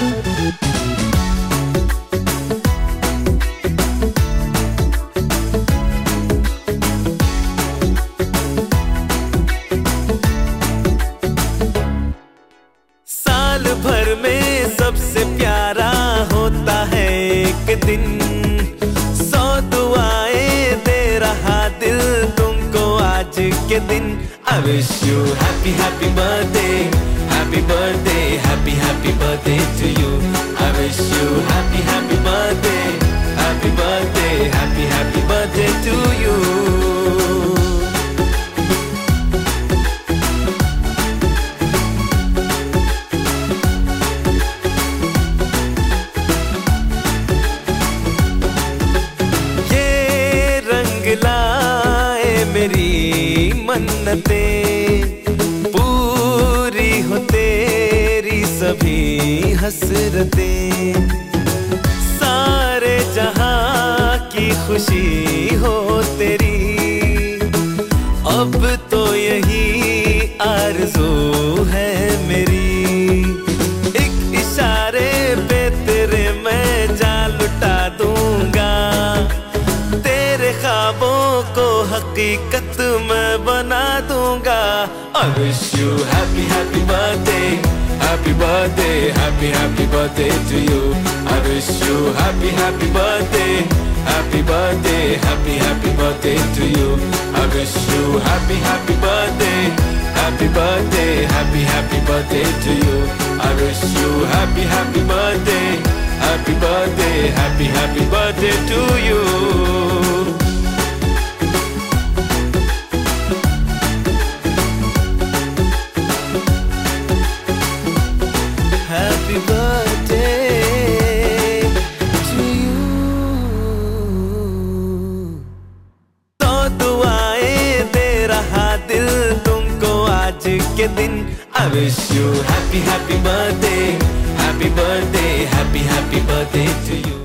साल भर में सबसे प्यारा होता है एक दिन, 100 दुआएं दे रहा दिल तुमको आज के दिन। I wish you happy happy birthday, happy birthday, happy happy birthday to you. I wish you happy happy birthday, happy birthday, happy happy birthday to you. लाए मेरी मन्नतें, पूरी हो तेरी सभी हसरतें, सारे जहां की खुशी हो तेरी, अब तो यही आरज़ू है मेरी। एक इशारे पे तेरे मैं जान लुटा दूंगा, ख्वाबों को हकीकत में बना दूंगा। I wish you happy happy birthday, happy birthday, happy happy birthday to you. I wish you happy happy birthday, happy birthday, happy happy birthday to you. I wish you happy happy birthday, happy birthday, happy happy birthday to you. I wish you happy happy birthday, happy birthday, happy happy birthday to you. Happy birthday to you. 100 दुआएं दे रहा दिल तुमको आज के दिन। I wish you happy happy birthday, happy birthday, happy happy birthday to you.